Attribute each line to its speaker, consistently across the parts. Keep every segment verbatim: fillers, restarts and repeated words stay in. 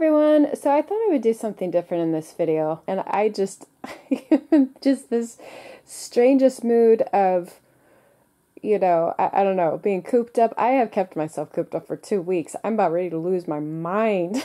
Speaker 1: everyone. So I thought I would do something different in this video, and I just just this strangest mood of, you know, I, I don't know, being cooped up. I have kept myself cooped up for two weeks. I'm about ready to lose my mind.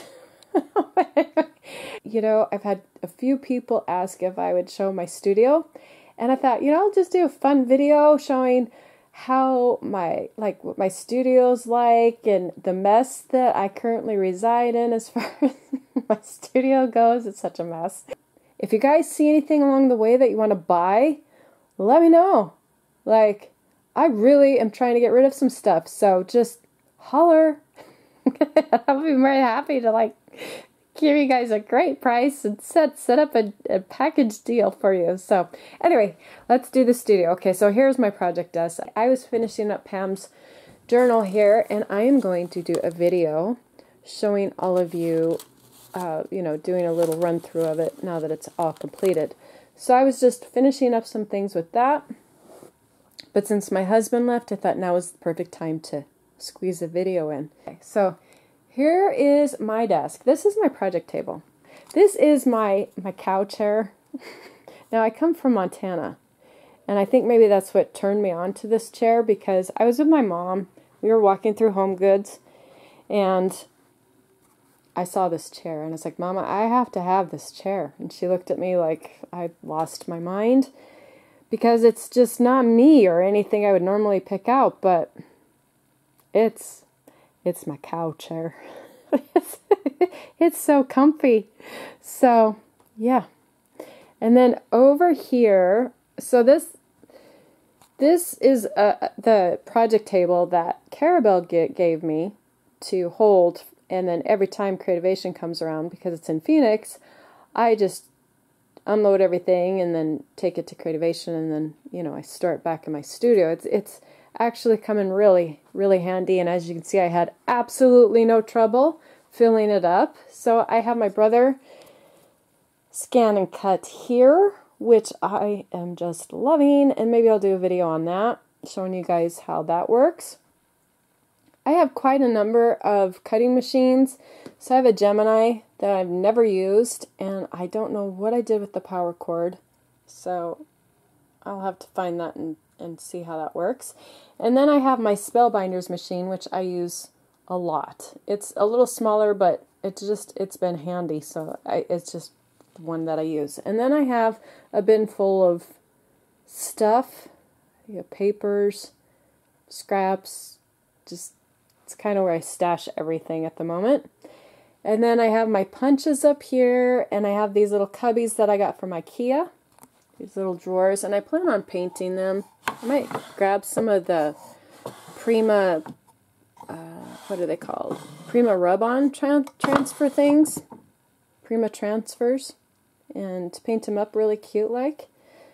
Speaker 1: You know, I've had a few people ask if I would show my studio, and I thought, you know, I'll just do a fun video showing how my, like, what my studio's like and the mess that I currently reside in as far as my studio goes. It's such a mess. If you guys see anything along the way that you want to buy, let me know. Like, I really am trying to get rid of some stuff, so just holler. I'll be very happy to, like, give you guys a great price and set set up a, a package deal for you. So anyway, let's do the studio. Okay, so here's my project desk. I was finishing up Pam's journal here, and I am going to do a video showing all of you, uh, you know, doing a little run through of it now that it's all completed. So I was just finishing up some things with that, but since my husband left, I thought now was the perfect time to squeeze a video in. Okay, so here is my desk. This is my project table. This is my, my cow chair. Now, I come from Montana, and I think maybe that's what turned me on to this chair, because I was with my mom. We were walking through Home Goods, and I saw this chair, and I was like, Mama, I have to have this chair. And she looked at me like I lost my mind, because it's just not me or anything I would normally pick out, but it's... It's my cow chair. it's, it's so comfy. So, yeah. And then over here, so this this is uh, the project table that Carabelle gave me to hold, and then every time Creativation comes around, because it's in Phoenix, I just unload everything and then take it to Creativation, and then, you know, I store it back in my studio. It's it's actually come in really, really handy, and as you can see, I had absolutely no trouble filling it up. So I have my brother scan and cut here, which I am just loving, and maybe I'll do a video on that, showing you guys how that works. I have quite a number of cutting machines. So I have a Gemini that I've never used, and I don't know what I did with the power cord, so I'll have to find that and and see how that works. And then I have my Spellbinders machine, which I use a lot. It's a little smaller, but it's just, it's been handy, so I, it's just the one that I use. And then I have a bin full of stuff, you know, papers, scraps, just, it's kind of where I stash everything at the moment. And then I have my punches up here, and I have these little cubbies that I got from IKEA. These little drawers, and I plan on painting them. I might grab some of the Prima, uh, what are they called? Prima rub-on tran transfer things. Prima transfers. And paint them up really cute like.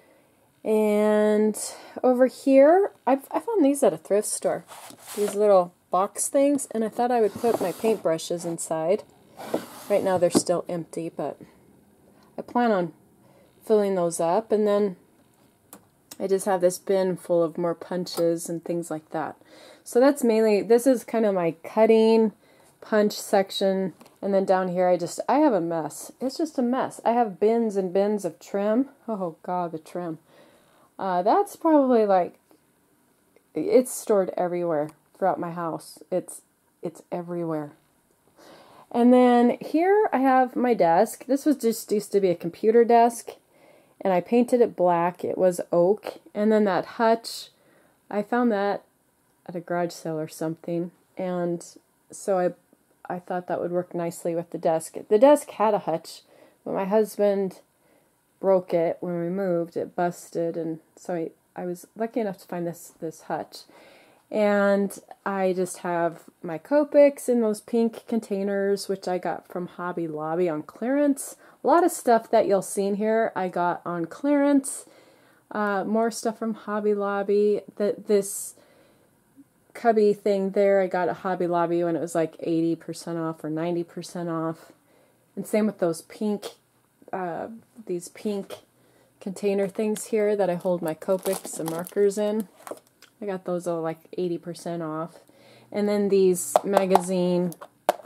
Speaker 1: And over here, I, I found these at a thrift store. These little box things, and I thought I would put my paintbrushes inside. Right now they're still empty, but I plan on filling those up, and then I just have this bin full of more punches and things like that. So that's mainly, this is kind of my cutting punch section, and then down here I just, I have a mess. It's just a mess. I have bins and bins of trim. Oh God, the trim. Uh, that's probably like, it's stored everywhere throughout my house. It's, it's everywhere. And then here I have my desk. This was just used to be a computer desk, and I painted it black. It was oak. And then that hutch, I found that at a garage sale or something. And so I I thought that would work nicely with the desk. The desk had a hutch, but my husband broke it when we moved. It busted, and so I, I was lucky enough to find this, this hutch. And I just have my Copics in those pink containers, which I got from Hobby Lobby on clearance. A lot of stuff that you'll see in here I got on clearance. Uh, more stuff from Hobby Lobby. The, this cubby thing there I got at Hobby Lobby when it was like eighty percent off or ninety percent off. And same with those pink, uh, these pink container things here that I hold my Copics and markers in. I got those all like eighty percent off. And then these magazine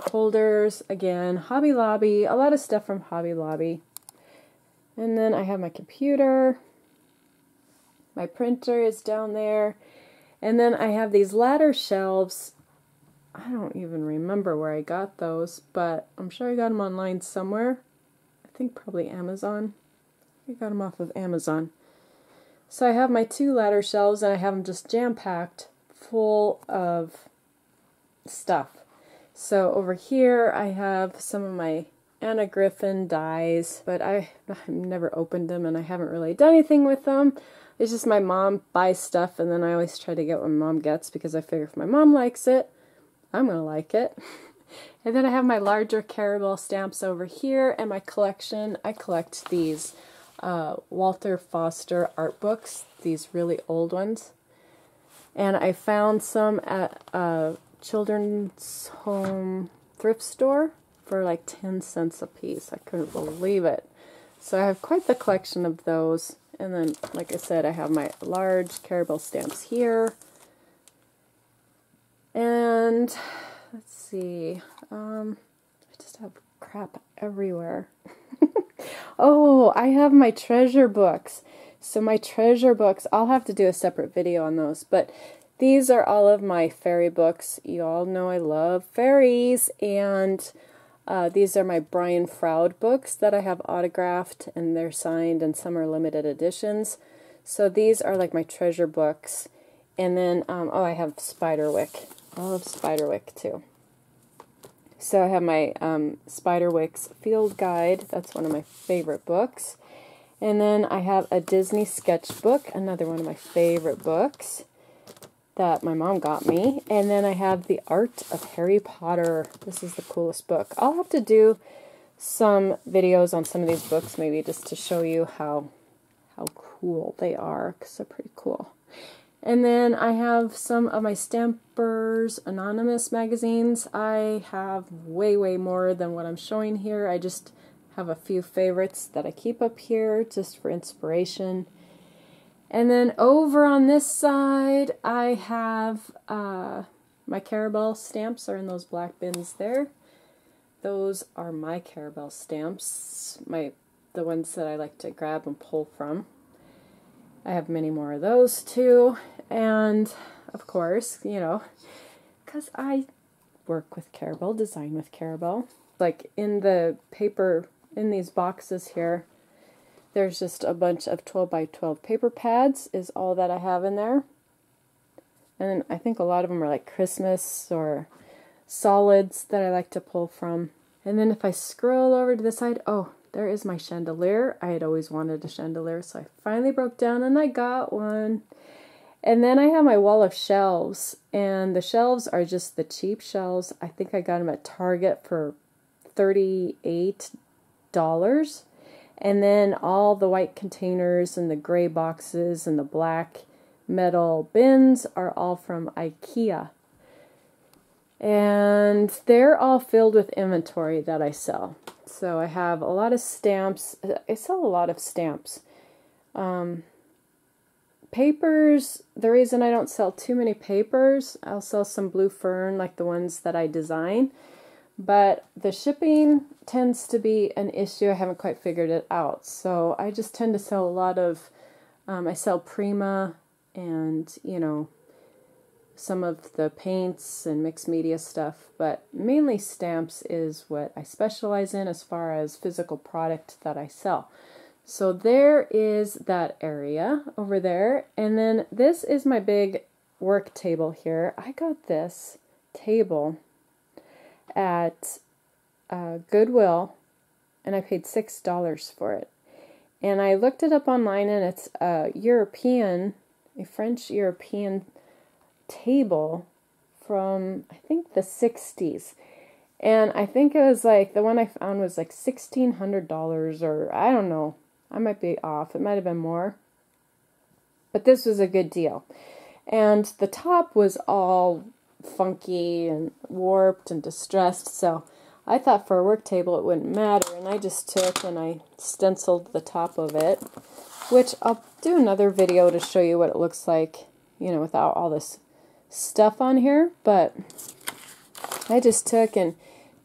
Speaker 1: holders, again, Hobby Lobby, a lot of stuff from Hobby Lobby. And then I have my computer, my printer is down there, and then I have these ladder shelves. I don't even remember where I got those, but I'm sure I got them online somewhere. I think probably Amazon. I got them off of Amazon. So I have my two ladder shelves, and I have them just jam-packed full of stuff. So over here I have some of my Anna Griffin dies, but I, I've never opened them and I haven't really done anything with them. It's just my mom buys stuff, and then I always try to get what my mom gets because I figure if my mom likes it, I'm going to like it. And then I have my larger caramel stamps over here, and my collection. I collect these uh, Walter Foster art books, these really old ones. And I found some at a children's home thrift store for like ten cents a piece. I couldn't believe it. So I have quite the collection of those. And then, like I said, I have my large caramel stamps here. And let's see, um, I just have crap everywhere. Oh, I have my treasure books. So my treasure books, I'll have to do a separate video on those, but these are all of my fairy books. You all know I love fairies, and uh, these are my Brian Froud books that I have autographed, and they're signed, and some are limited editions. So these are like my treasure books. And then, um, oh, I have Spiderwick. I love Spiderwick too. So I have my um, Spiderwick's Field Guide. That's one of my favorite books. And then I have a Disney sketchbook, another one of my favorite books that my mom got me. And then I have The Art of Harry Potter. This is the coolest book. I'll have to do some videos on some of these books, maybe just to show you how how cool they are, because they're pretty cool. And then I have some of my Stampers Anonymous magazines. I have way, way more than what I'm showing here. I just have a few favorites that I keep up here just for inspiration. And then over on this side, I have uh, my Carabelle stamps are in those black bins there. Those are my Carabelle stamps, my the ones that I like to grab and pull from. I have many more of those too. And of course, you know, because I work with Carabelle, design with Carabelle. Like in the paper, in these boxes here, there's just a bunch of twelve by twelve paper pads is all that I have in there. And I think a lot of them are like Christmas or solids that I like to pull from. And then if I scroll over to the side, oh, there is my chandelier. I had always wanted a chandelier, so I finally broke down and I got one. And then I have my wall of shelves, and the shelves are just the cheap shelves. I think I got them at Target for thirty-eight dollars. And then all the white containers and the gray boxes and the black metal bins are all from IKEA. And they're all filled with inventory that I sell. So I have a lot of stamps. I sell a lot of stamps. Um, papers, the reason I don't sell too many papers, I'll sell some blue fern like the ones that I design. But the shipping tends to be an issue. I haven't quite figured it out. So I just tend to sell a lot of, um, I sell Prima and, you know, some of the paints and mixed media stuff. But mainly stamps is what I specialize in as far as physical product that I sell. So there is that area over there. And then this is my big work table here. I got this table at uh, Goodwill, and I paid six dollars for it. And I looked it up online, and it's a European, a French-European table from, I think, the sixties. And I think it was like, the one I found was like sixteen hundred dollars, or I don't know. I might be off. It might have been more. But this was a good deal. And the top was all funky and warped and distressed, so I thought for a work table it wouldn't matter, and I just took and I stenciled the top of it, which I'll do another video to show you what it looks like, you know, without all this stuff on here. But I just took and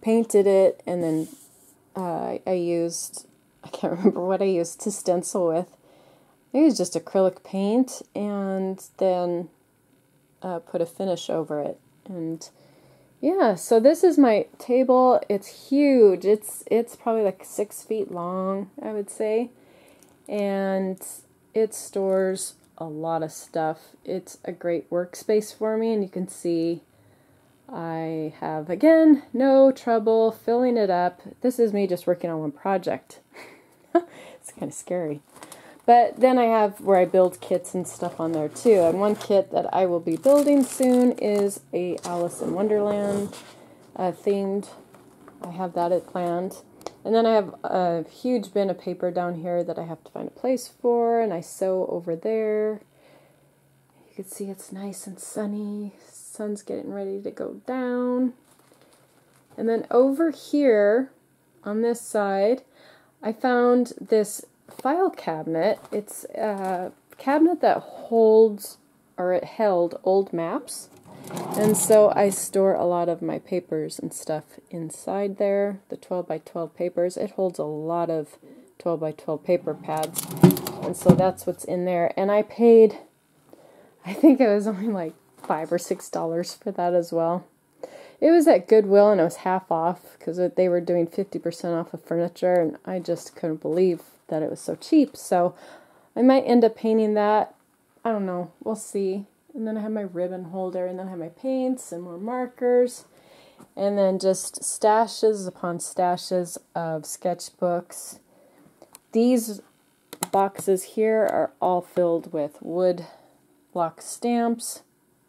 Speaker 1: painted it, and then uh, I used, I can't remember what I used to stencil with. I think it was just acrylic paint, and then uh, put a finish over it. And yeah, so this is my table. It's huge. It's it's probably like six feet long, I would say. And it stores a lot of stuff. It's a great workspace for me, and you can see I have, again, no trouble filling it up. This is me just working on one project. It's kind of scary. But then I have where I build kits and stuff on there too. And one kit that I will be building soon is a Alice in Wonderland uh, themed. I have that planned. And then I have a huge bin of paper down here that I have to find a place for, and I sew over there. You can see it's nice and sunny. Sun's getting ready to go down. And then over here on this side, I found this file cabinet. It's a cabinet that holds, or it held, old maps. And so I store a lot of my papers and stuff inside there, the twelve by twelve papers. It holds a lot of twelve by twelve paper pads. And so that's what's in there. And I paid, I think it was only like five or six dollars for that as well. It was at Goodwill, and it was half off because they were doing fifty percent off of furniture, and I just couldn't believe that it was so cheap. So I might end up painting that. I don't know. We'll see. And then I have my ribbon holder, and then I have my paints and more markers, and then just stashes upon stashes of sketchbooks. These boxes here are all filled with wood block stamps.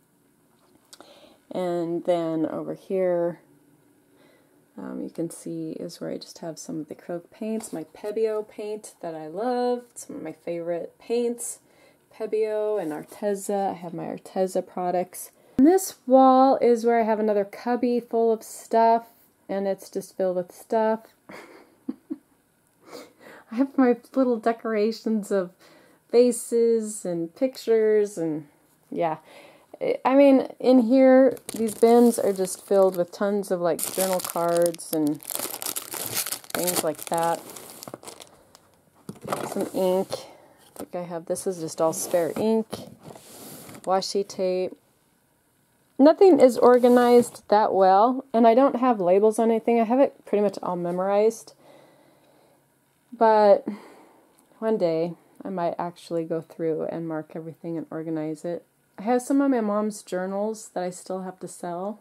Speaker 1: And then over here, um, you can see is where I just have some of the acrylic paints, my Pebeo paint that I love, some of my favorite paints. Pebeo and Arteza. I have my Arteza products. And this wall is where I have another cubby full of stuff, and it's just filled with stuff. I have my little decorations of faces and pictures, and yeah. I mean, in here, these bins are just filled with tons of like journal cards and things like that. Some ink. I think I have, this is just all spare ink, washi tape. Nothing is organized that well, and I don't have labels on anything. I have it pretty much all memorized. But one day, I might actually go through and mark everything and organize it. I have some of my mom's journals that I still have to sell.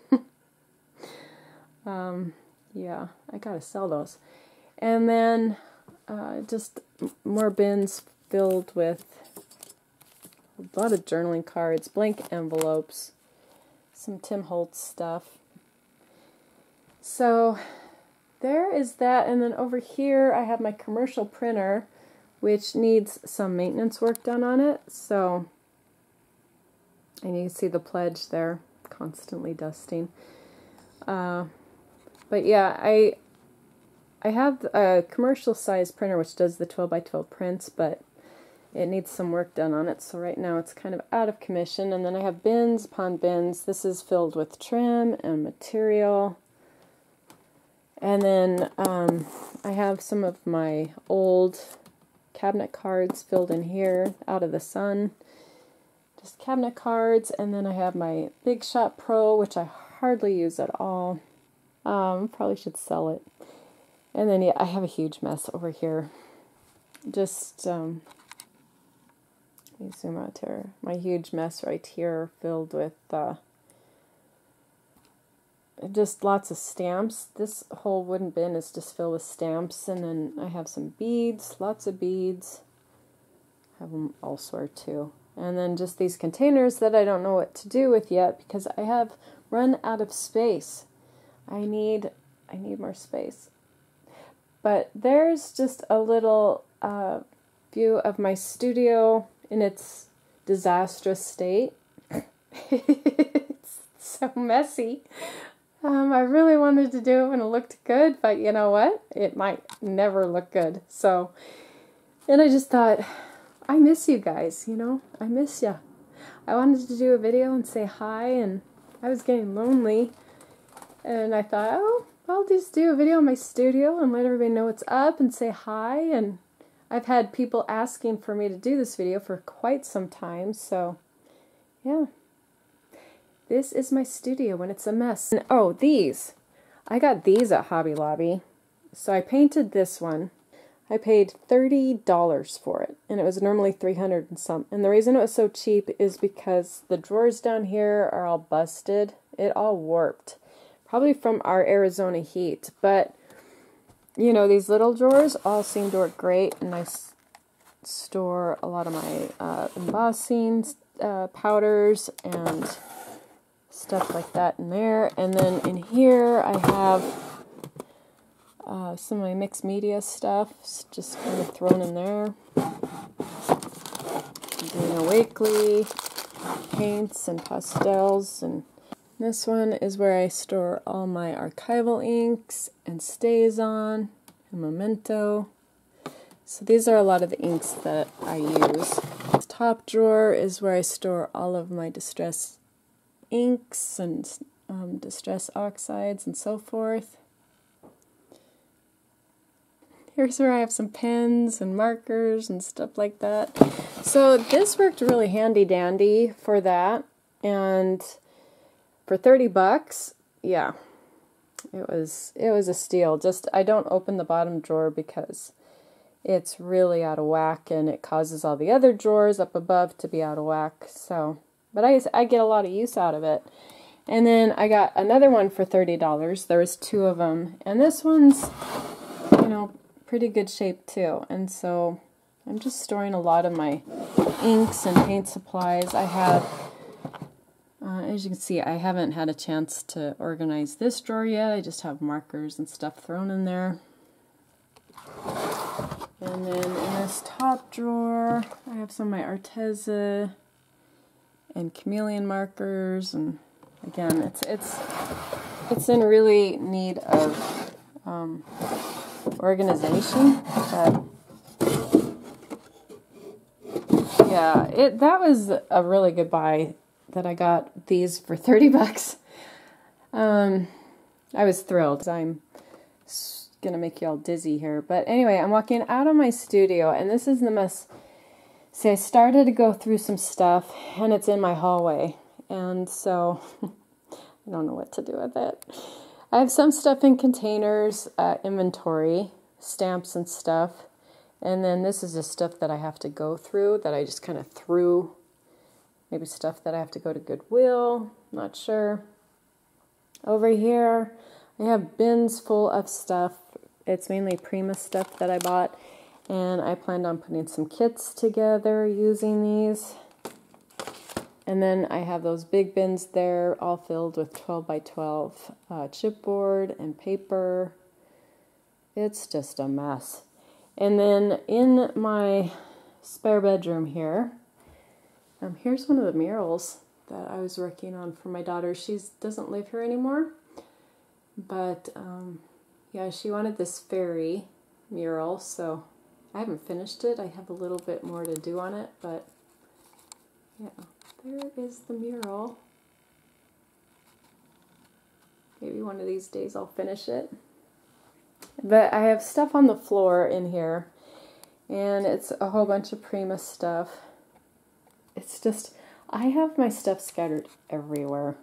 Speaker 1: um, yeah, I gotta sell those. And then uh, just more bins filled with a lot of journaling cards, blank envelopes, some Tim Holtz stuff. So there is that, and then over here I have my commercial printer, which needs some maintenance work done on it. So, and you can see the pledge there, constantly dusting. Uh, but yeah, I I have a commercial size printer which does the twelve by twelve prints, but it needs some work done on it, so right now it's kind of out of commission. And then I have bins upon bins. This is filled with trim and material. And then um, I have some of my old cabinet cards filled in here, out of the sun. Just cabinet cards. And then I have my Big Shot Pro, which I hardly use at all. Um, probably should sell it. And then, yeah, I have a huge mess over here. Just, um... let me zoom out here. My huge mess right here filled with uh, just lots of stamps. This whole wooden bin is just filled with stamps. And then I have some beads, lots of beads. I have them elsewhere too. And then just these containers that I don't know what to do with yet because I have run out of space. I need, I need more space. But there's just a little uh, view of my studio in its disastrous state. It's so messy. Um, I really wanted to do it when it looked good, but you know what? It might never look good. So, and I just thought, I miss you guys, you know? I miss you. I wanted to do a video and say hi, and I was getting lonely. And I thought, oh, I'll just do a video in my studio and let everybody know what's up and say hi. And I've had people asking for me to do this video for quite some time, so yeah. This is my studio when it's a mess. And, oh, these. I got these at Hobby Lobby. So I painted this one. I paid thirty dollars for it, and it was normally three hundred dollars and some. And the reason it was so cheap is because the drawers down here are all busted. It all warped. Probably from our Arizona heat. But, you know, these little drawers all seem to work great, and I s store a lot of my uh, embossing uh, powders and stuff like that in there. And then in here I have uh, some of my mixed media stuff just kind of thrown in there. I'm doing a weekly paints and pastels, and this one is where I store all my archival inks and StazOn and Memento. So these are a lot of the inks that I use. This top drawer is where I store all of my distress inks and um, distress oxides and so forth. Here's where I have some pens and markers and stuff like that. So this worked really handy dandy for that, and for thirty bucks, yeah, it was it was a steal. Just I don't open the bottom drawer because it's really out of whack, and it causes all the other drawers up above to be out of whack. So, but I I get a lot of use out of it. And then I got another one for thirty dollars. There was two of them, and this one's, you know, pretty good shape too. And so I'm just storing a lot of my inks and paint supplies. I have, uh, as you can see, I haven't had a chance to organize this drawer yet. I just have markers and stuff thrown in there. And then in this top drawer, I have some of my Arteza and chameleon markers, and again, it's it's it's in really need of um, organization. But yeah, it that was a really good buy that I got these for thirty bucks. Um, I was thrilled. I'm gonna make you all dizzy here, but anyway, I'm walking out of my studio, and this is the mess. See, I started to go through some stuff, and it's in my hallway, and so I don't know what to do with it. I have some stuff in containers, uh, inventory, stamps and stuff, and then this is just stuff that I have to go through that I just kind of threw. Maybe stuff that I have to go to Goodwill, not sure. Over here, I have bins full of stuff. It's mainly Prima stuff that I bought, and I planned on putting some kits together using these. And then I have those big bins there, all filled with twelve by twelve uh, chipboard and paper. It's just a mess. And then in my spare bedroom here, um, here's one of the murals that I was working on for my daughter. She doesn't live here anymore, but um, yeah, she wanted this fairy mural, so I haven't finished it. I have a little bit more to do on it, but yeah, there is the mural. Maybe one of these days I'll finish it. But I have stuff on the floor in here, and it's a whole bunch of Prima stuff. It's just, I have my stuff scattered everywhere.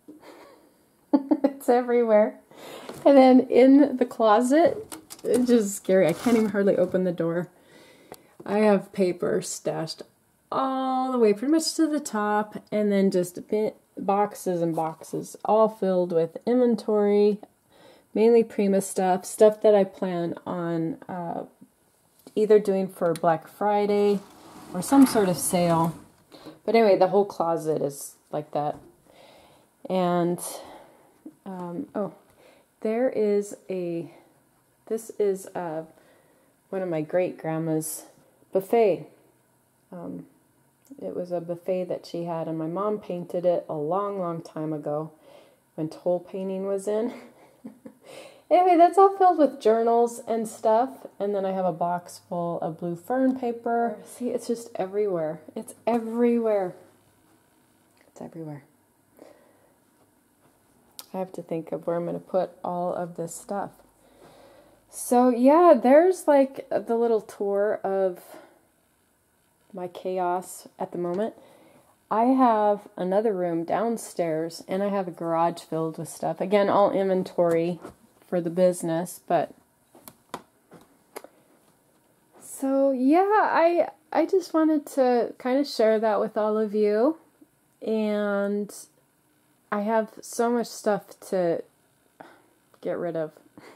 Speaker 1: It's everywhere. And then in the closet, it's just scary. I can't even hardly open the door. I have paper stashed all the way pretty much to the top, and then just boxes and boxes all filled with inventory, mainly Prima stuff, stuff that I plan on uh, either doing for Black Friday or some sort of sale. But anyway, the whole closet is like that. And, um, oh, there is a, this is uh, one of my great-grandma's buffet. Um, it was a buffet that she had, and my mom painted it a long, long time ago when toll painting was in. Anyway, that's all filled with journals and stuff, and then I have a box full of blue fern paper. See, it's just everywhere. It's everywhere. It's everywhere. I have to think of where I'm going to put all of this stuff. So yeah, there's like the little tour of my chaos at the moment. I have another room downstairs, and I have a garage filled with stuff. Again, all inventory for the business, but so yeah, I I just wanted to kind of share that with all of you, and I have so much stuff to get rid of.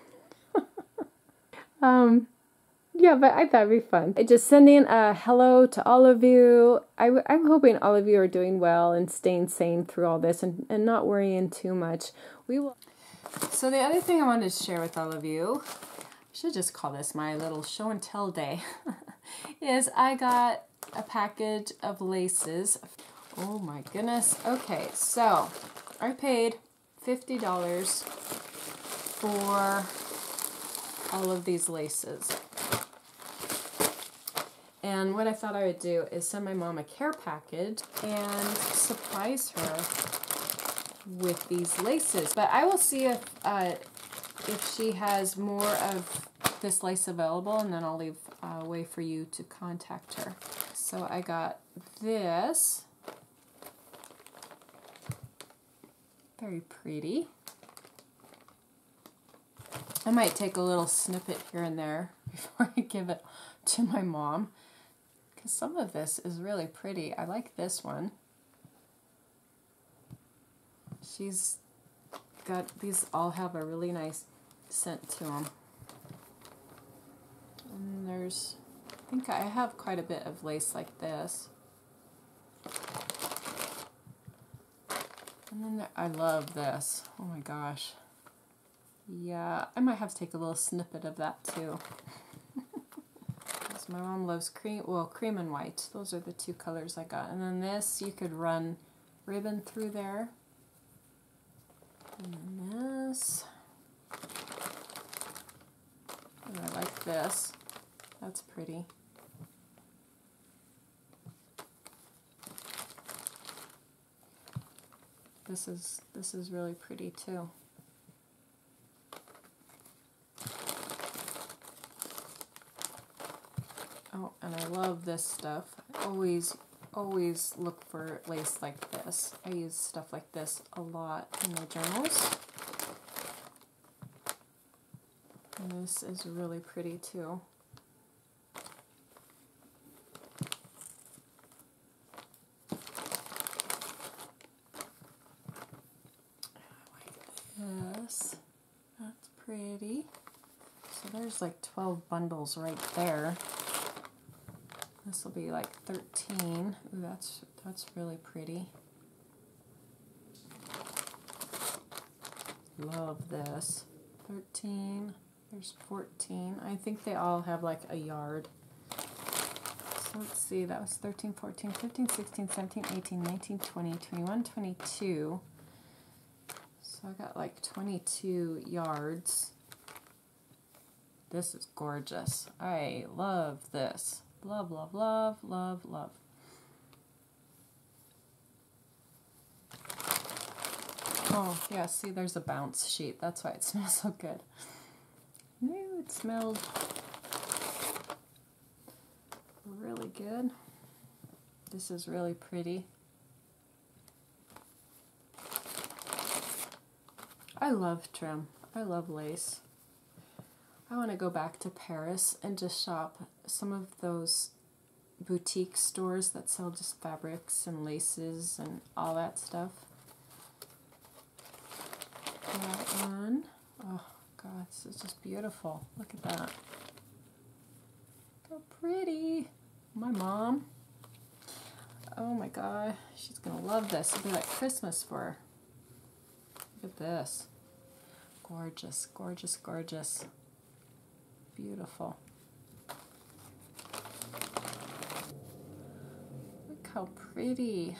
Speaker 1: um Yeah, but I thought it'd be fun. Just sending a hello to all of you. I, I'm hoping all of you are doing well and staying sane through all this and, and not worrying too much. We will. So the other thing I wanted to share with all of you, I should just call this my little show and tell day, is I got a package of laces. Oh my goodness. Okay, so I paid fifty dollars for all of these laces. And what I thought I would do is send my mom a care package and surprise her with these laces. But I will see if uh, if she has more of this lace available, and then I'll leave a way for you to contact her. So I got this. Very pretty. I might take a little snippet here and there before I give it to my mom. Some of this is really pretty. I like this one. She's got, these all have a really nice scent to them. And there's, I think I have quite a bit of lace like this. And then there, I love this. Oh my gosh. Yeah, I might have to take a little snippet of that too. My mom loves cream, well, cream and white. Those are the two colors I got. And then this, you could run ribbon through there. And then this. And I like this. That's pretty. This is, this is really pretty too. Oh, and I love this stuff. I always, always look for lace like this. I use stuff like this a lot in my journals. And this is really pretty too. I like this. That's pretty. So there's like twelve bundles right there. This will be like thirteen. Ooh, that's that's really pretty. Love this. thirteen. There's fourteen. I think they all have like a yard. So let's see. That was thirteen, fourteen, fifteen, sixteen, seventeen, eighteen, nineteen, twenty, twenty-one, twenty-two. So I got like twenty-two yards. This is gorgeous. I love this. Love, love, love, love, love. Oh, yeah, see, there's a bounce sheet. That's why it smells so good. No, it smelled really good. This is really pretty. I love trim. I love lace. I want to go back to Paris and just shop some of those boutique stores that sell just fabrics and laces and all that stuff. That one. Oh God, this is just beautiful. Look at that. So pretty. My mom. Oh my God, she's gonna love this. It'll be like Christmas for her. Look at this. Gorgeous, gorgeous, gorgeous. Beautiful. Look how pretty.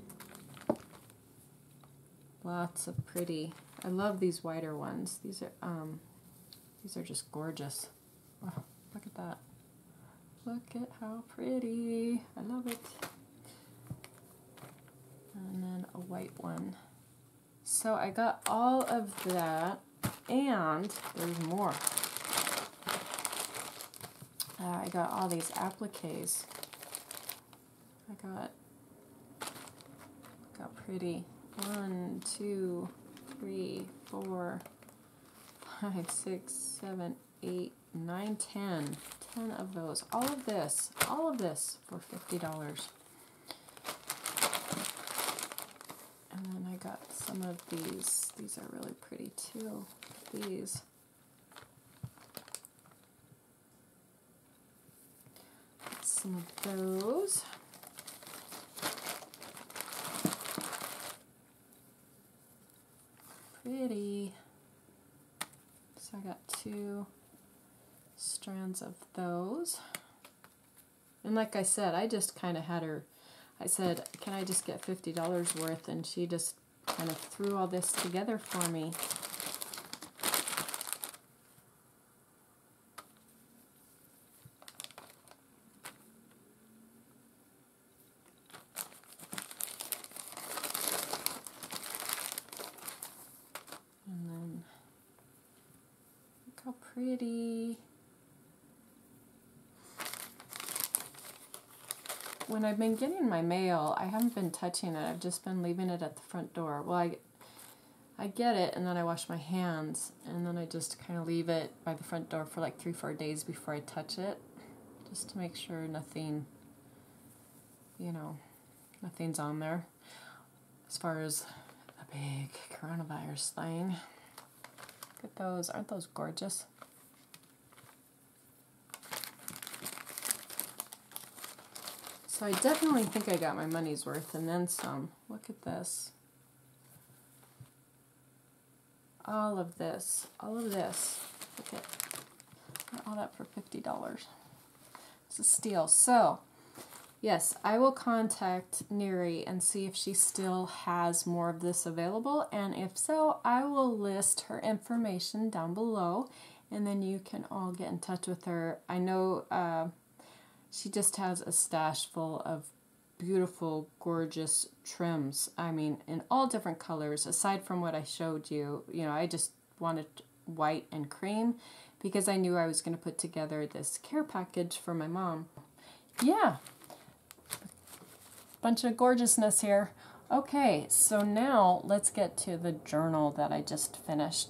Speaker 1: Lots of pretty. I love these wider ones. These are um these are just gorgeous. Oh, look at that. Look at how pretty. I love it. And then a white one. So I got all of that, and there's more. Uh, I got all these appliques. I got, got pretty. One, two, three, four, five, six, seven, eight, nine, ten. Ten of those. All of this. All of this for fifty dollars. And then I got some of these. These are really pretty too. These. Some of those. Pretty. So I got two strands of those. And like I said, I just kind of had her, I said, can I just get fifty dollars worth? And she just kind of threw all this together for me. And then, look how pretty. When I've been getting my mail, I haven't been touching it. I've just been leaving it at the front door. Well, I, I get it, and then I wash my hands, and then I just kind of leave it by the front door for like three, four days before I touch it, just to make sure nothing, you know, nothing's on there as far as the big coronavirus thing. Look at those. Aren't those gorgeous? So I definitely think I got my money's worth and then some. Look at this. All of this. All of this. Look at all that for fifty dollars. It's a steal. So, yes, I will contact Neri and see if she still has more of this available. And if so, I will list her information down below. And then you can all get in touch with her. I know... Uh, She just has a stash full of beautiful, gorgeous trims. I mean, in all different colors, aside from what I showed you. You know, I just wanted white and cream because I knew I was going to put together this care package for my mom. Yeah. Bunch of gorgeousness here. Okay, so now let's get to the journal that I just finished.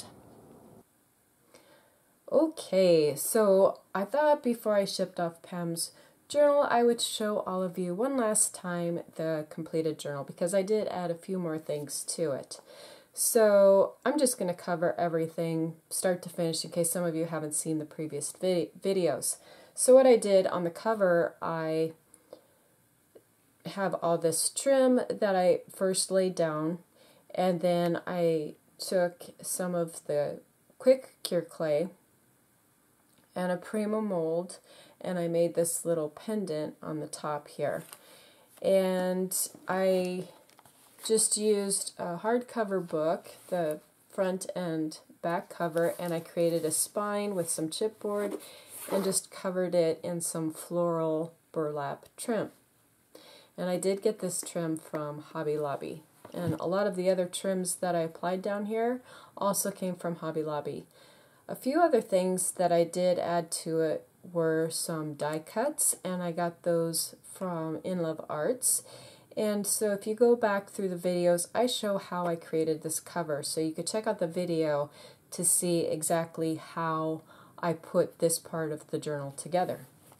Speaker 1: Okay, so I thought before I shipped off Pam's journal, I would show all of you one last time the completed journal because I did add a few more things to it. So I'm just going to cover everything start to finish in case some of you haven't seen the previous vid videos. So what I did on the cover, I have all this trim that I first laid down, and then I took some of the quick cure clay and a Prima mold, and I made this little pendant on the top here. And I just used a hardcover book, the front and back cover, and I created a spine with some chipboard and just covered it in some floral burlap trim. And I did get this trim from Hobby Lobby. And a lot of the other trims that I applied down here also came from Hobby Lobby. A few other things that I did add to it were some die cuts, and I got those from In Love Arts. And so if you go back through the videos, I show how I created this cover. So you could check out the video to see exactly how I put this part of the journal together.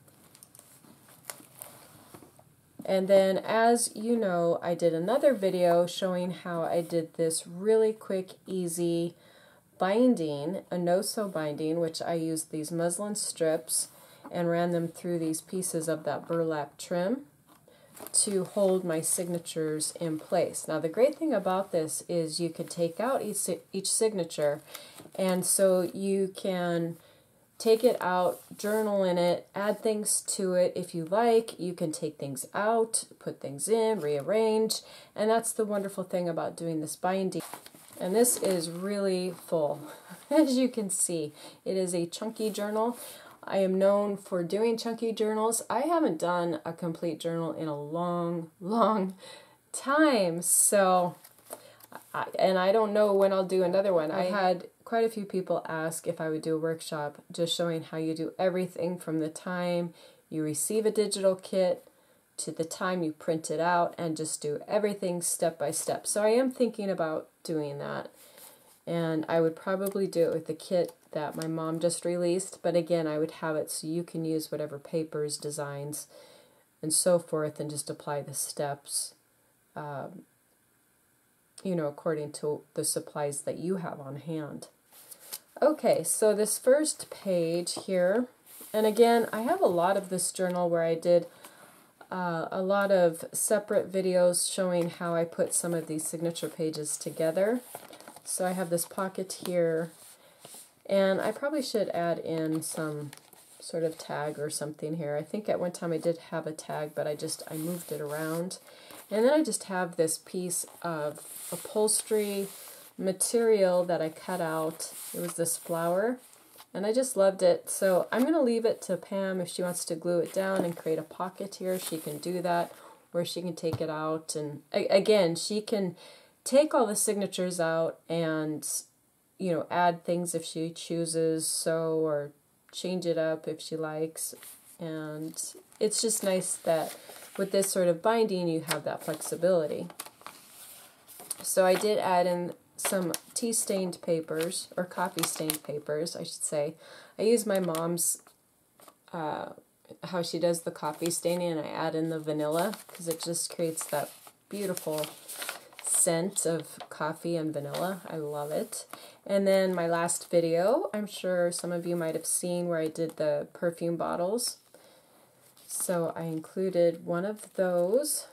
Speaker 1: And then, as you know, I did another video showing how I did this really quick, easy binding, a no-sew binding, which I used these muslin strips and ran them through these pieces of that burlap trim to hold my signatures in place. Now the great thing about this is you could take out each, each signature, and so you can take it out, journal in it, add things to it if you like. You can take things out, put things in, rearrange, and that's the wonderful thing about doing this binding. And this is really full, as you can see. It is a chunky journal. I am known for doing chunky journals. I haven't done a complete journal in a long, long time, so I, and I don't know when I'll do another one. I had quite a few people ask if I would do a workshop just showing how you do everything from the time you receive a digital kit to the time you print it out, and just do everything step by step. So I am thinking about doing that, and I would probably do it with the kit that my mom just released, but again, I would have it so you can use whatever papers, designs, and so forth, and just apply the steps, um, you know, according to the supplies that you have on hand. Okay, so this first page here, and again, I have a lot of this journal where I did uh, a lot of separate videos showing how I put some of these signature pages together. So I have this pocket here, and I probably should add in some sort of tag or something here. I think at one time I did have a tag, but I just, I moved it around. And then I just have this piece of upholstery material that I cut out. It was this flower, and I just loved it. So I'm going to leave it to Pam. If she wants to glue it down and create a pocket here, she can do that, or she can take it out. And again, she can take all the signatures out and, you know, add things if she chooses, so, or change it up if she likes. And it's just nice that with this sort of binding you have that flexibility. So I did add in some tea stained papers, or coffee stained papers I should say. I use my mom's uh, how she does the coffee staining, and I add in the vanilla because it just creates that beautiful scent of coffee and vanilla. I love it. And then my last video, I'm sure some of you might have seen, where I did the perfume bottles. So I included one of those,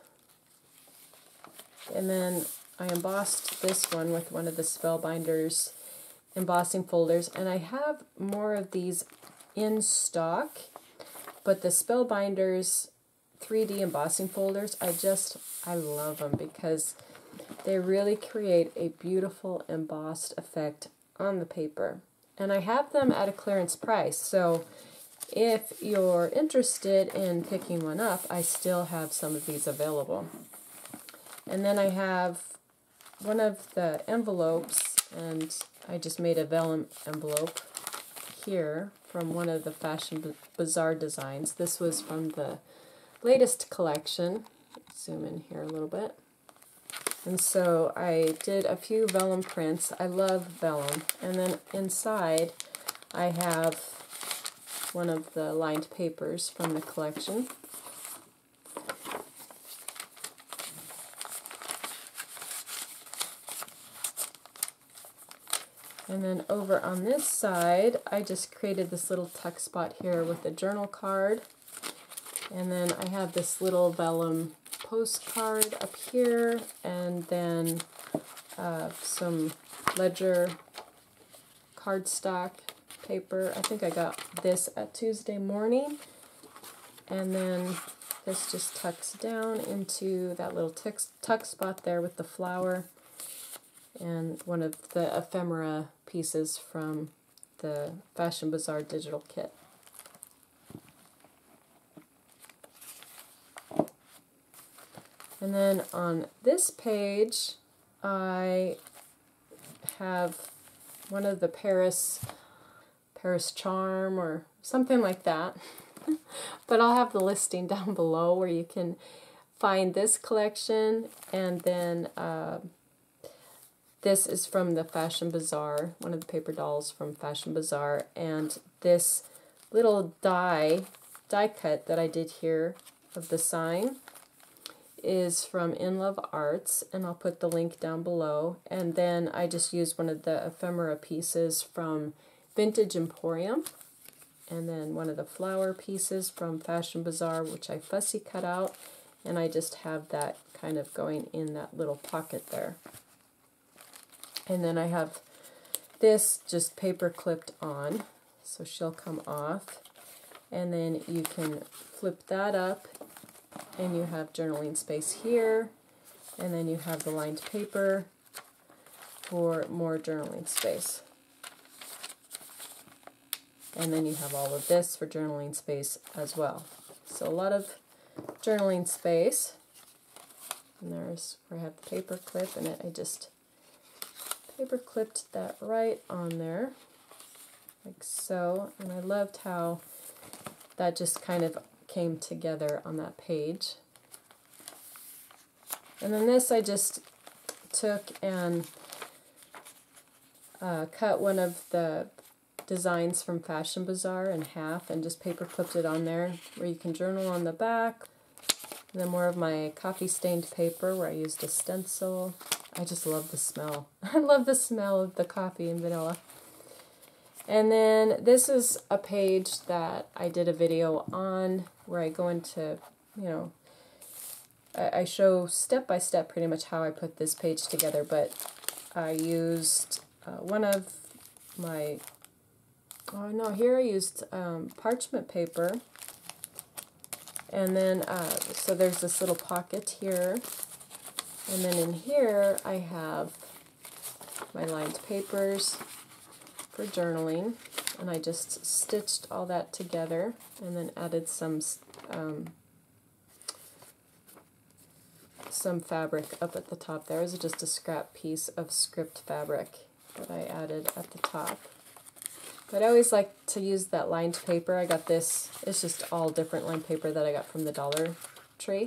Speaker 1: and then I embossed this one with one of the Spellbinders embossing folders, and I have more of these in stock, but the Spellbinders three D embossing folders, I just, I love them because they really create a beautiful embossed effect on the paper. And I have them at a clearance price, so if you're interested in picking one up, I still have some of these available. And then I have one of the envelopes, and I just made a vellum envelope here from one of the Fashion Bazaar designs. This was from the latest collection. Zoom in here a little bit. And so I did a few vellum prints. I love vellum. And then inside I have one of the lined papers from the collection. And then over on this side, I just created this little tuck spot here with a journal card. And then I have this little vellum postcard up here, and then uh, some ledger cardstock paper. I think I got this at Tuesday morning. And then this just tucks down into that little tuck, tuck spot there with the flower, and one of the ephemera pieces from the Fashion Bazaar digital kit. And then on this page, I have one of the Paris, Paris Charm or something like that. But I'll have the listing down below where you can find this collection. And then uh, this is from the Fashion Bazaar, one of the paper dolls from Fashion Bazaar. And this little die, die cut that I did here of the sign is from In Love Arts, and I'll put the link down below. And then I just used one of the ephemera pieces from Vintage Emporium, and then one of the flower pieces from Fashion Bazaar, which I fussy cut out, and I just have that kind of going in that little pocket there. And then I have this just paper clipped on, so she'll come off, and then you can flip that up, and you have journaling space here, and then you have the lined paper for more journaling space. And then you have all of this for journaling space as well. So a lot of journaling space. And there's where I have the paper clip in it. I just paper clipped that right on there, like so, and I loved how that just kind of came together on that page. And then this I just took and uh, cut one of the designs from Fashion Bazaar in half and just paper clipped it on there where you can journal on the back. And then more of my coffee stained paper where I used a stencil. I just love the smell. I love the smell of the coffee and vanilla. And then this is a page that I did a video on where I go into, you know, I, I show step by step pretty much how I put this page together, but I used uh, one of my, oh no, here I used um, parchment paper. And then, uh, so there's this little pocket here. And then in here I have my lined papers for journaling. And I just stitched all that together and then added some um, some fabric up at the top there. It was just a scrap piece of script fabric that I added at the top. But I always like to use that lined paper. I got this, it's just all different lined paper that I got from the Dollar Tree.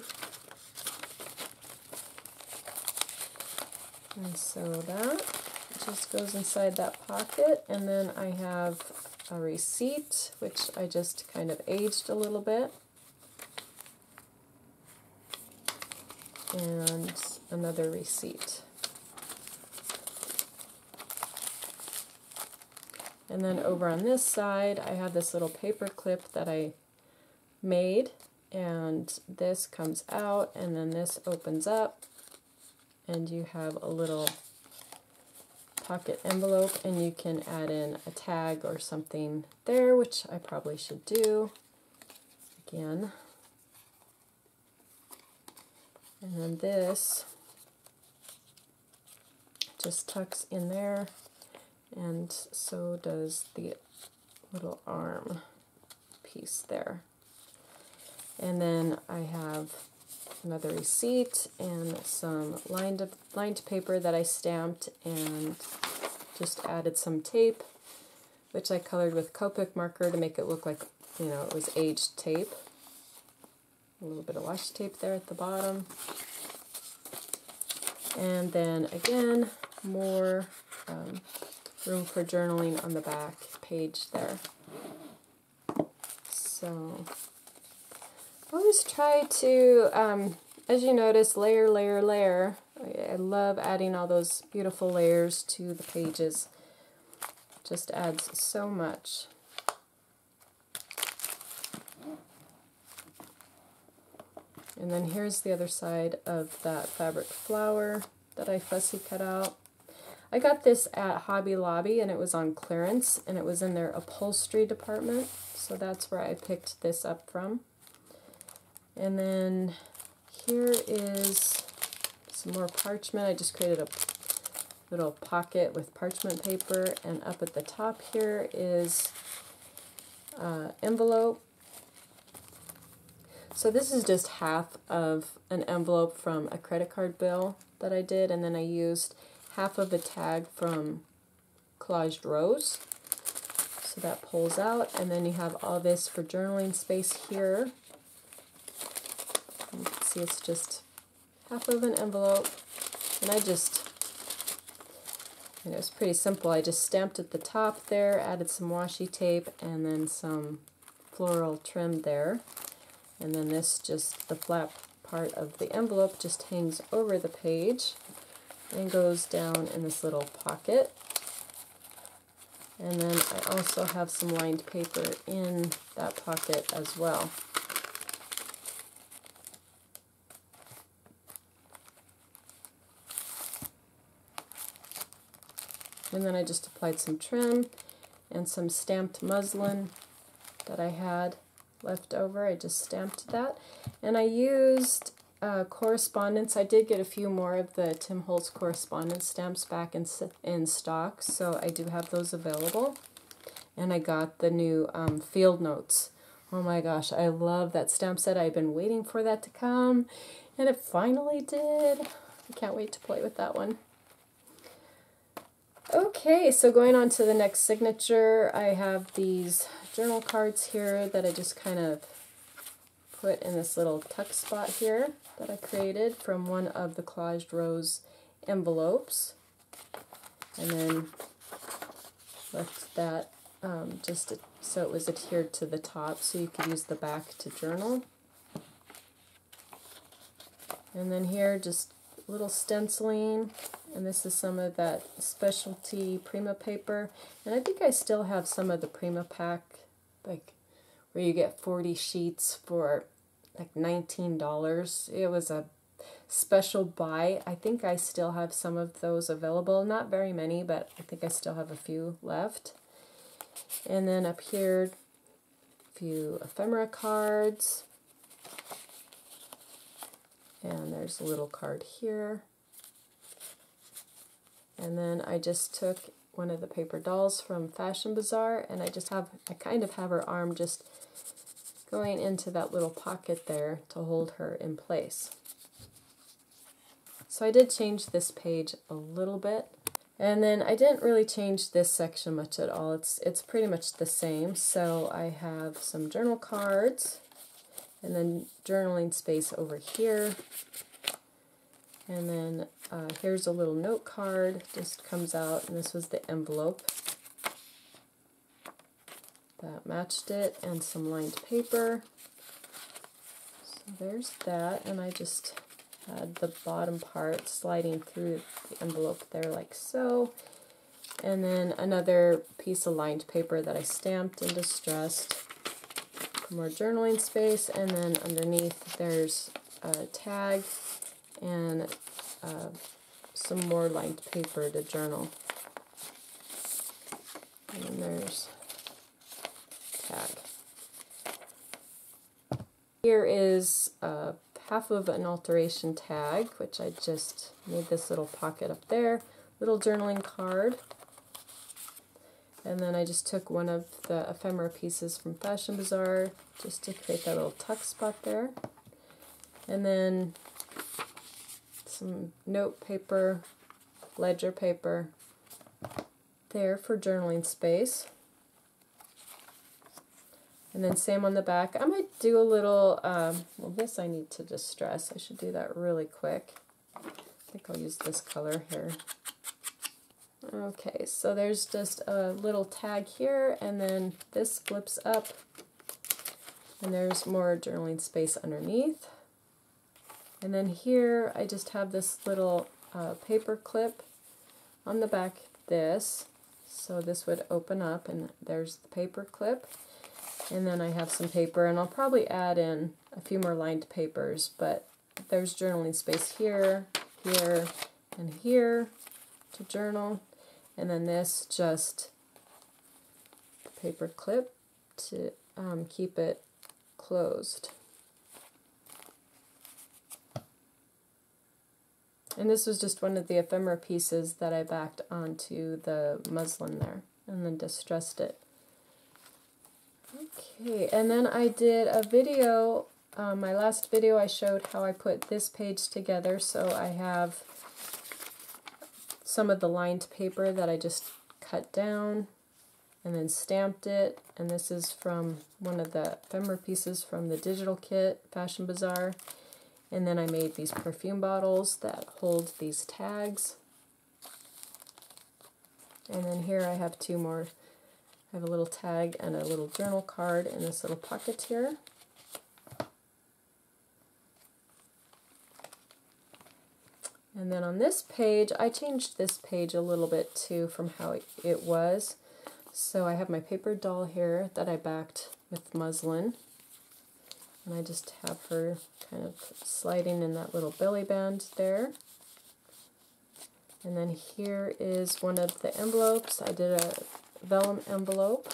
Speaker 1: And so that just goes inside that pocket. And then I have a receipt, which I just kind of aged a little bit. And another receipt. And then over on this side, I have this little paper clip that I made, and this comes out, and then this opens up, and you have a little pocket envelope, and you can add in a tag or something there, which I probably should do again. And then this just tucks in there. And so does the little arm piece there. And then I have another receipt and some lined lined paper that I stamped and just added some tape, which I colored with Copic marker to make it look like, you know, it was aged tape. A little bit of washi tape there at the bottom. And then again, more um, room for journaling on the back page there. So I always try to, um, as you notice, layer, layer, layer. I, I love adding all those beautiful layers to the pages. It just adds so much. And then here's the other side of that fabric flower that I fussy cut out. I got this at Hobby Lobby and it was on clearance and it was in their upholstery department, so that's where I picked this up from. And then here is some more parchment. I just created a little pocket with parchment paper, and up at the top here is uh, envelope. So this is just half of an envelope from a credit card bill that I did, and then I used half of a tag from Collaged Rose. So that pulls out, and then you have all this for journaling space here. You can see it's just half of an envelope, and I just, you know, it's pretty simple. I just stamped at the top there, added some washi tape, and then some floral trim there. And then this just, the flat part of the envelope just hangs over the page and goes down in this little pocket. And then I also have some lined paper in that pocket as well. And then I just applied some trim and some stamped muslin that I had left over. I just stamped that. And I used uh, correspondence. I did get a few more of the Tim Holtz correspondence stamps back in, in stock, so I do have those available. And I got the new um, field notes. Oh my gosh, I love that stamp set. I've been waiting for that to come, and it finally did. I can't wait to play with that one. Okay, so going on to the next signature, I have these journal cards here that I just kind of put in this little tuck spot here that I created from one of the Collaged Rose envelopes. And then left that um, just to, so it was adhered to the top, so you could use the back to journal. And then here, just a little stenciling, and this is some of that specialty Prima paper. And I think I still have some of the Prima pack, like where you get forty sheets for like nineteen dollars. It was a special buy. I think I still have some of those available. Not very many, but I think I still have a few left. And then up here, a few ephemera cards. And there's a little card here. And then I just took one of the paper dolls from Fashion Bazaar, and I just have, I kind of have her arm just going into that little pocket there to hold her in place. So I did change this page a little bit. And then I didn't really change this section much at all. It's, it's pretty much the same. So I have some journal cards, and then journaling space over here. And then uh, here's a little note card, just comes out, and this was the envelope that matched it, and some lined paper. So there's that, and I just had the bottom part sliding through the envelope there like so. And then another piece of lined paper that I stamped and distressed for more journaling space, and then underneath there's a tag and uh, some more lined paper to journal. And then there's tag. Here is uh, half of an alteration tag, which I just made this little pocket up there, little journaling card. And then I just took one of the ephemera pieces from Fashion Bazaar just to create that little tuck spot there. And then some note paper, ledger paper there for journaling space. And then same on the back. I might do a little, um, well this I need to distress. I should do that really quick. I think I'll use this color here. Okay, so there's just a little tag here, and then this flips up, and there's more journaling space underneath. And then here I just have this little uh, paper clip on the back of this, so this would open up, and there's the paper clip. And then I have some paper, and I'll probably add in a few more lined papers, but there's journaling space here, here, and here to journal. And then this just paper clip to um, keep it closed. And this was just one of the ephemera pieces that I backed onto the muslin there and then distressed it. Okay, and then I did a video, um, my last video I showed how I put this page together, so I have some of the lined paper that I just cut down and then stamped it, and this is from one of the ephemera pieces from the digital kit, Fashion Bazaar. And then I made these perfume bottles that hold these tags. And then here I have two more. I have a little tag and a little journal card in this little pocket here. And then on this page, I changed this page a little bit too from how it was. So I have my paper doll here that I backed with muslin. And I just have her kind of sliding in that little belly band there. And then here is one of the envelopes. I did a vellum envelope.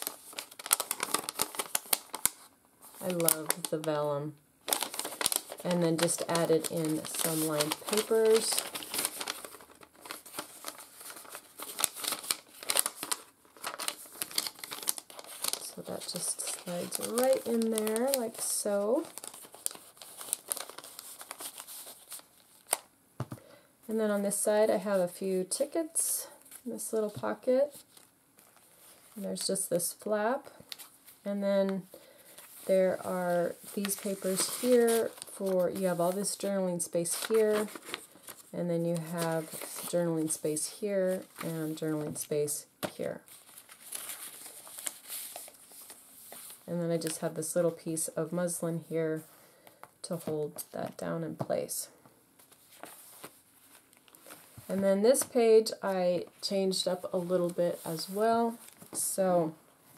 Speaker 1: I love the vellum. And then just added in some lined papers. So that just slides right in there like so. And then on this side I have a few tickets this little pocket. And there's just this flap. And then there are these papers here for, you have all this journaling space here, and then you have journaling space here and journaling space here. And then I just have this little piece of muslin here to hold that down in place. And then this page I changed up a little bit as well. So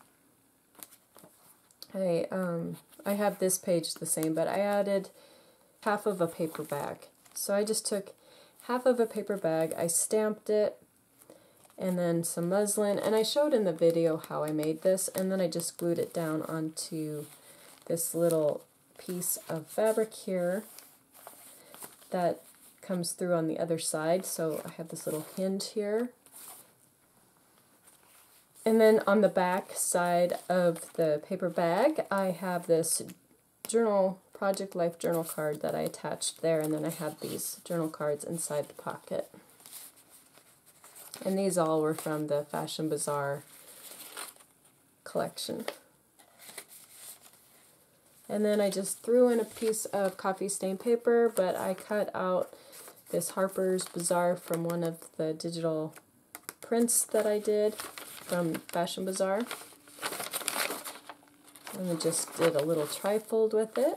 Speaker 1: I um, I have this page the same, but I added half of a paper bag. So I just took half of a paper bag, I stamped it, and then some muslin, and I showed in the video how I made this, and then I just glued it down onto this little piece of fabric here that comes through on the other side. So I have this little hinge here. And then on the back side of the paper bag, I have this journal, Project Life journal card that I attached there, and then I have these journal cards inside the pocket. And these all were from the Fashion Bazaar collection. And then I just threw in a piece of coffee stain paper, but I cut out this Harper's Bazaar from one of the digital prints that I did from Fashion Bazaar. And I just did a little trifold with it.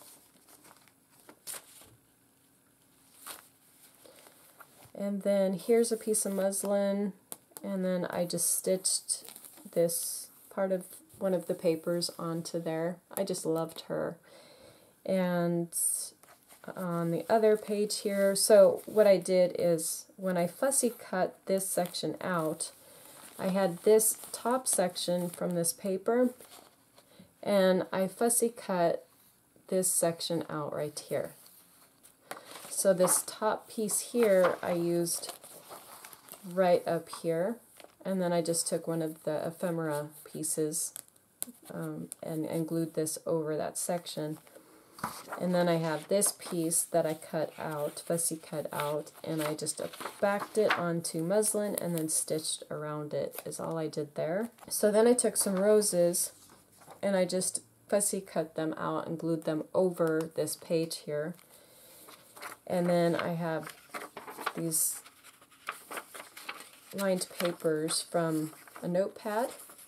Speaker 1: And then here's a piece of muslin, and then I just stitched this part of one of the papers onto there. I just loved her. And on the other page here, so what I did is when I fussy cut this section out, I had this top section from this paper, and I fussy cut this section out right here. So this top piece here I used right up here, and then I just took one of the ephemera pieces um, and, and glued this over that section. And then I have this piece that I cut out, fussy cut out, and I just backed it onto muslin and then stitched around it is all I did there. So then I took some roses and I just fussy cut them out and glued them over this page here. And then I have these lined papers from a notepad.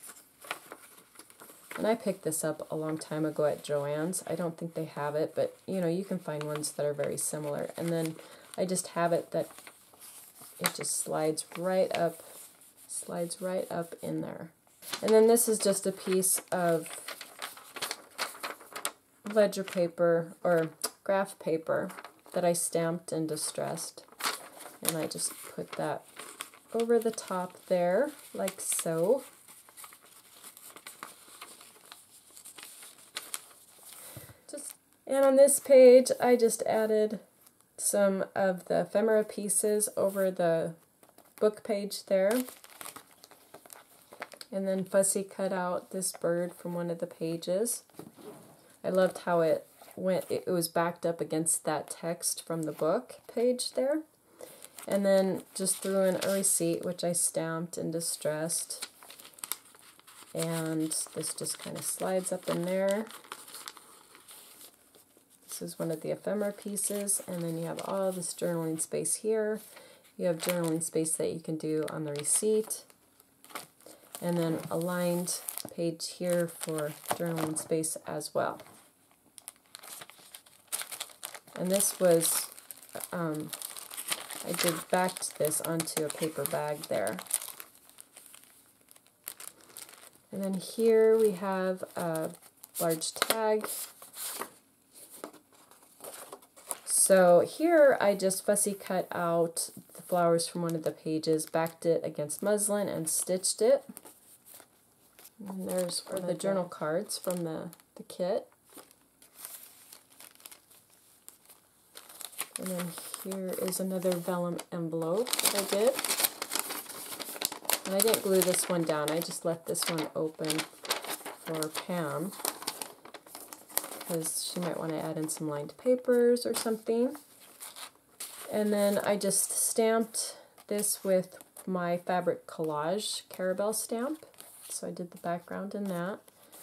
Speaker 1: And I picked this up a long time ago at Joann's. I don't think they have it, but you know, you can find ones that are very similar. And then I just have it that it just slides right up, slides right up in there. And then this is just a piece of ledger paper or graph paper that I stamped and distressed. And I just put that over the top there, like so. Just, and on this page, I just added some of the ephemera pieces over the book page there. And then fussy cut out this bird from one of the pages. I loved how it went, it was backed up against that text from the book page there. And then just threw in a receipt, which I stamped and distressed. And this just kind of slides up in there. This is one of the ephemera pieces. And then you have all this journaling space here. You have journaling space that you can do on the receipt. And then a lined page here for journaling space as well. And this was, um, I did backed this onto a paper bag there. And then here we have a large tag. So here I just fussy cut out the flowers from one of the pages, backed it against muslin and stitched it. And there's are the journal cards from the, the kit. And then here is another vellum envelope that I did. And I didn't glue this one down, I just left this one open for Pam, because she might want to add in some lined papers or something. And then I just stamped this with with my fabric collage caramel stamp. So I did the background in that.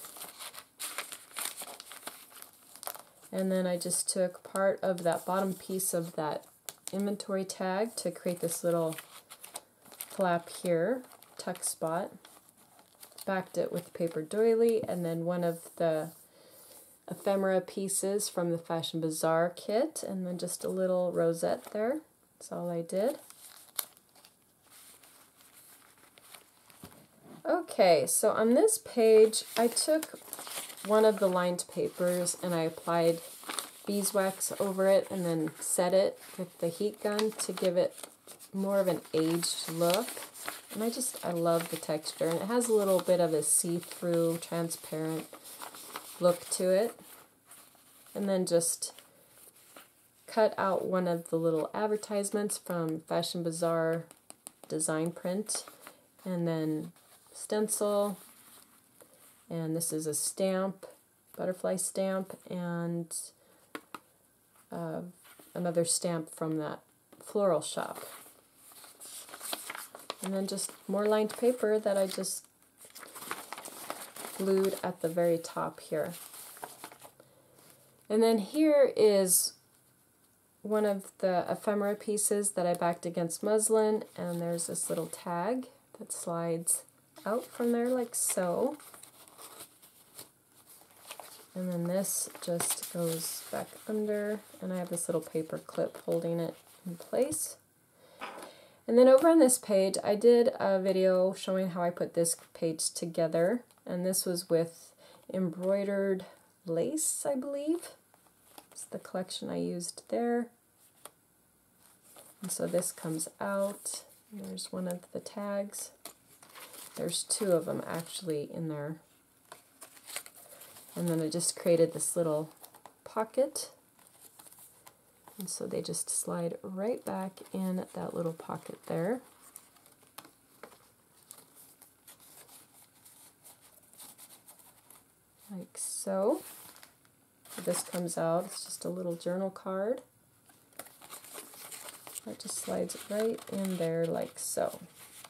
Speaker 1: And then I just took part of that bottom piece of that inventory tag to create this little flap here, tuck spot. Backed it with paper doily, and then one of the ephemera pieces from the Fashion Bazaar kit, and then just a little rosette there. That's all I did. Okay, so on this page I took one of the lined papers and I applied beeswax over it and then set it with the heat gun to give it more of an aged look. And I just, I love the texture, and it has a little bit of a see-through, transparent look to it. And then just cut out one of the little advertisements from Fashion Bazaar design print, and then stencil, and this is a stamp, butterfly stamp, and uh, another stamp from that floral shop. And then just more lined paper that I just glued at the very top here. And then here is one of the ephemera pieces that I backed against muslin, and there's this little tag that slides out from there like so. And then this just goes back under, and I have this little paper clip holding it in place. And then over on this page, I did a video showing how I put this page together, and this was with embroidered lace, I believe. It's the collection I used there. And so this comes out. There's one of the tags. There's two of them actually in there. And then I just created this little pocket. And so they just slide right back in that little pocket there. Like so. So this comes out, it's just a little journal card. That just slides right in there like so.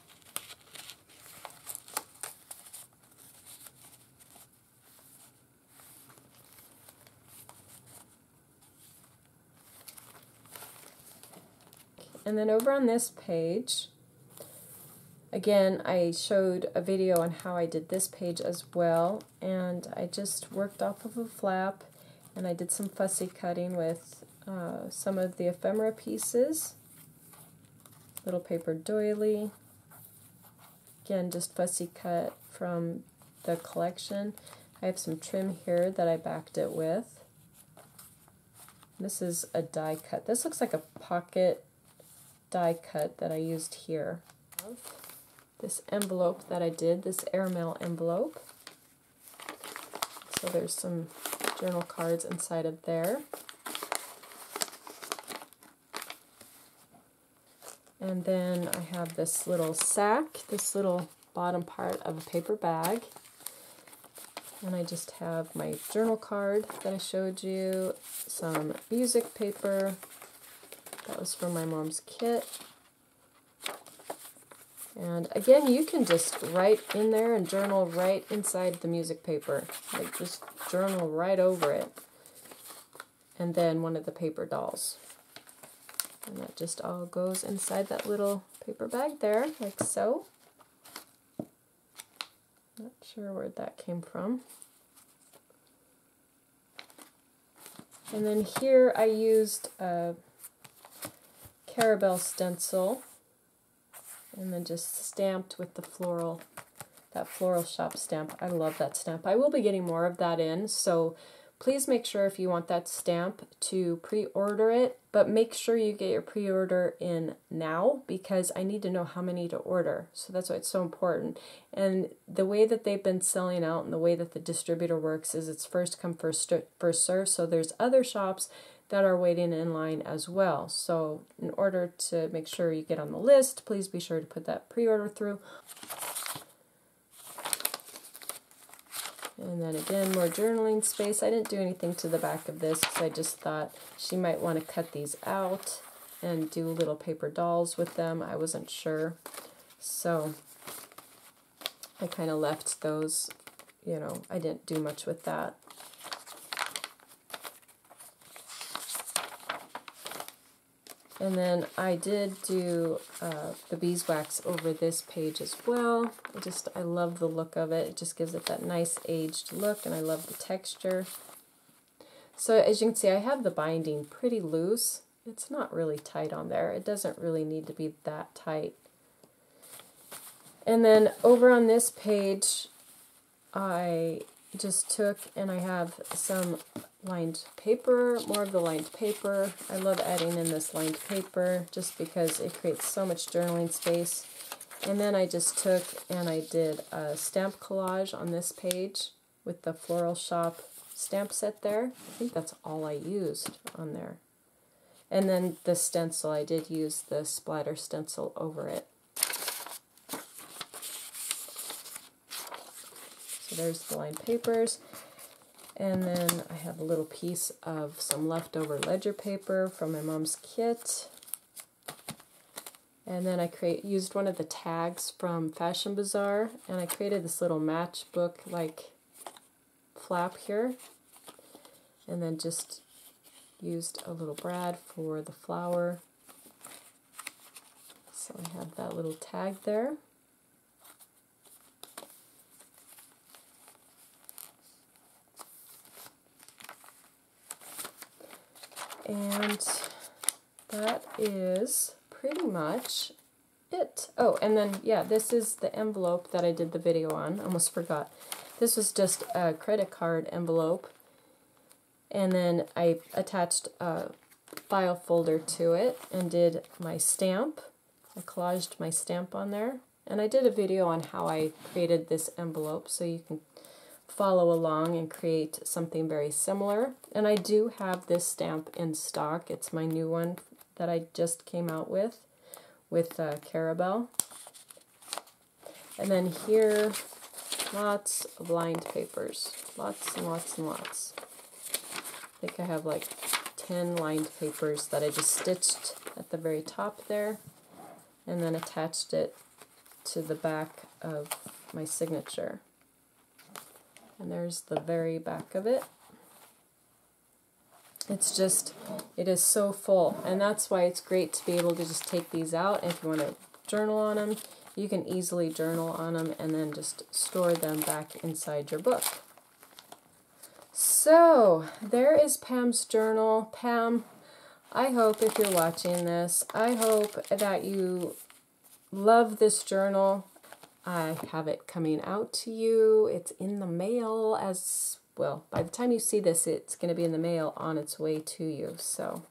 Speaker 1: And then over on this page, again, I showed a video on how I did this page as well, and I just worked off of a flap, and I did some fussy cutting with uh, some of the ephemera pieces, little paper doily, again, just fussy cut from the collection. I have some trim here that I backed it with. This is a die cut. This looks like a pocket die cut that I used here. This envelope that I did, this airmail envelope. So there's some journal cards inside of there. And then I have this little sack, this little bottom part of a paper bag. And I just have my journal card that I showed you, some music paper. That was from my mom's kit. And again, you can just write in there and journal right inside the music paper. Like just journal right over it. And then one of the paper dolls. And that just all goes inside that little paper bag there, like so. Not sure where that came from. And then here I used a Caramel stencil, and then just stamped with the floral, that floral shop stamp. I love that stamp. I will be getting more of that in, so please make sure if you want that stamp to pre-order it, but make sure you get your pre-order in now, because I need to know how many to order. So that's why it's so important. And the way that they've been selling out and the way that the distributor works is it's first come, first, first serve. So there's other shops that are waiting in line as well. So in order to make sure you get on the list, please be sure to put that pre-order through. And then again, more journaling space. I didn't do anything to the back of this because I just thought she might want to cut these out and do little paper dolls with them. I wasn't sure. So I kind of left those, you know, I didn't do much with that. And then I did do uh, the beeswax over this page as well. I just, I love the look of it. It just gives it that nice aged look, and I love the texture. So as you can see, I have the binding pretty loose. It's not really tight on there. It doesn't really need to be that tight. And then over on this page, I just took and I have some lined paper, more of the lined paper. I love adding in this lined paper just because it creates so much journaling space. And then I just took and I did a stamp collage on this page with the Floral Shop stamp set there. I think that's all I used on there. And then the stencil, I did use the splatter stencil over it. So there's the lined papers. And then I have a little piece of some leftover ledger paper from my mom's kit. And then I create used one of the tags from Fashion Bazaar, and I created this little matchbook like flap here. And then just used a little brad for the flower. So I have that little tag there. And that is pretty much it. Oh, and then, yeah, this is the envelope that I did the video on. Almost forgot. This was just a credit card envelope. And then I attached a file folder to it and did my stamp. I collaged my stamp on there. And I did a video on how I created this envelope, so you can follow along and create something very similar. And I do have this stamp in stock. It's my new one that I just came out with, with uh, Carabelle. And then here, lots of lined papers. Lots and lots and lots. I think I have like ten lined papers that I just stitched at the very top there, and then attached it to the back of my signature. And there's the very back of it. It's just, it is so full, and that's why it's great to be able to just take these out. And if you want to journal on them, you can easily journal on them and then just store them back inside your book. So, there is Pam's journal. Pam, I hope if you're watching this, I hope that you love this journal. I have it coming out to you. It's in the mail as well. By the time you see this, it's going to be in the mail on its way to you. So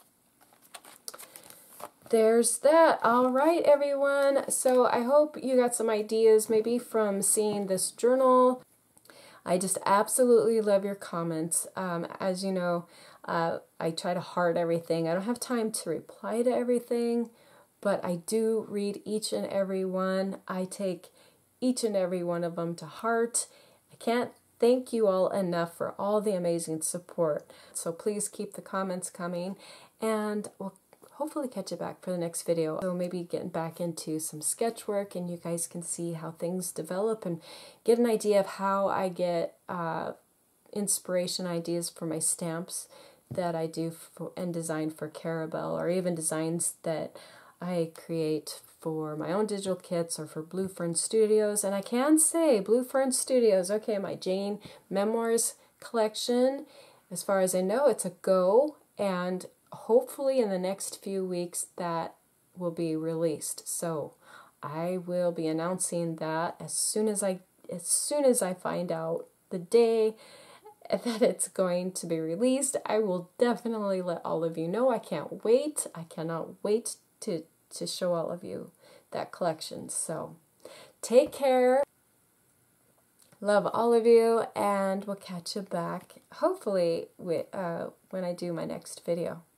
Speaker 1: there's that. All right, everyone. So I hope you got some ideas maybe from seeing this journal. I just absolutely love your comments. Um, as you know, uh, I try to heart everything. I don't have time to reply to everything, but I do read each and every one. I take each and every one of them to heart. I can't thank you all enough for all the amazing support. So please keep the comments coming, and we'll hopefully catch you back for the next video. So maybe getting back into some sketch work, and you guys can see how things develop and get an idea of how I get uh, inspiration ideas for my stamps that I do for, and design for Carabelle, or even designs that I create for my own digital kits or for Blue Fern Studios. And I can say Blue Fern Studios, okay, my Jane Memoirs collection, as far as I know, it's a go, and hopefully in the next few weeks that will be released. So I will be announcing that as soon as I as soon as I find out the day that it's going to be released. I will definitely let all of you know. I can't wait. I cannot wait to to show all of you that collection. So take care. Love all of you, and we'll catch you back hopefully with, uh, when I do my next video.